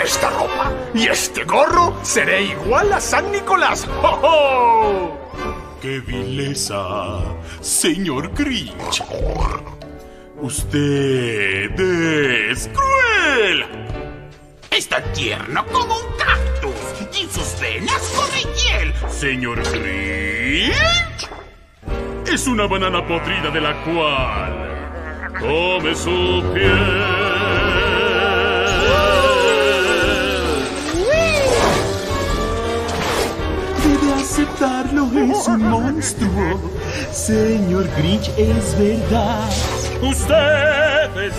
esta ropa y este gorro, seré igual a San Nicolás. ¡Oh, oh! ¡Qué vileza, señor Grinch! ¡Usted es cruel! Está tierno como un cactus y en sus venas corre hiel. Señor Grinch, es una banana podrida de la cual come su piel. Debe aceptarlo, es un monstruo. Señor Grinch, es verdad. Usted es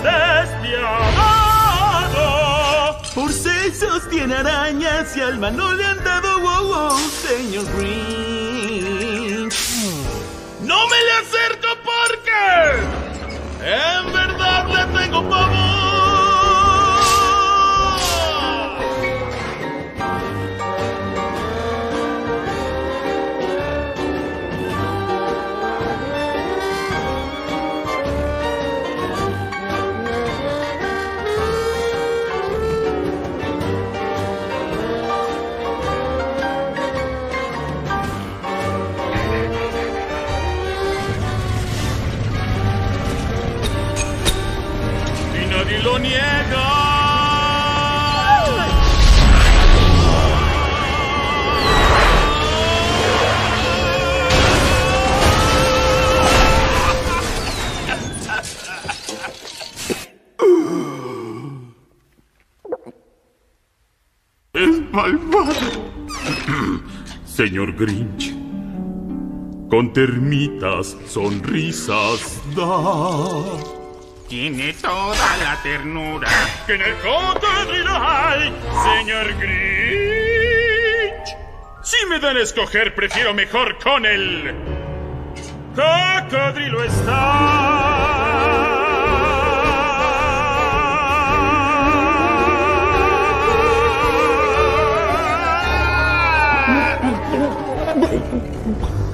despiadado. Por sesos tiene arañas y alma no le han dado. Señor Grinch. No me le acerco porque en verdad le tengo pavor. Nadie lo niega. Es malvado. Señor Grinch, con termitas, sonrisas da. Tiene toda la ternura Que en el cocodrilo hay, señor Grinch. Si me dan a escoger, prefiero mejor con el cocodrilo está.